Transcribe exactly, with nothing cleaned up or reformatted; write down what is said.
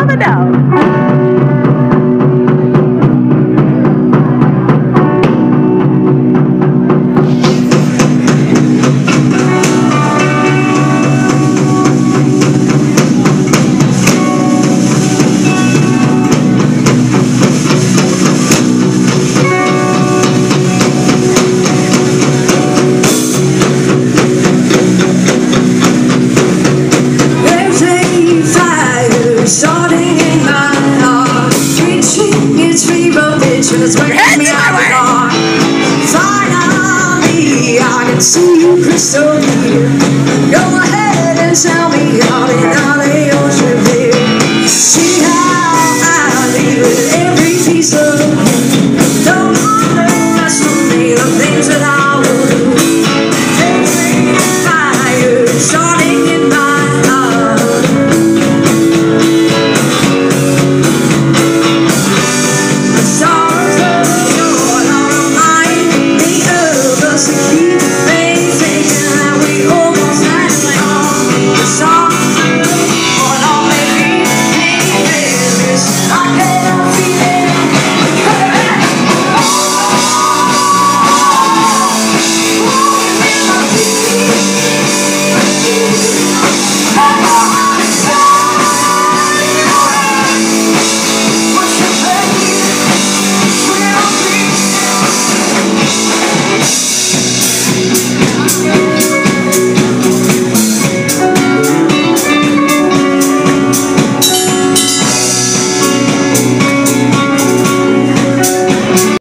on the know. Starting in my heart, reaching its fever pitch, and it's waking me out of the dark. Finally, I can see you crystal clear.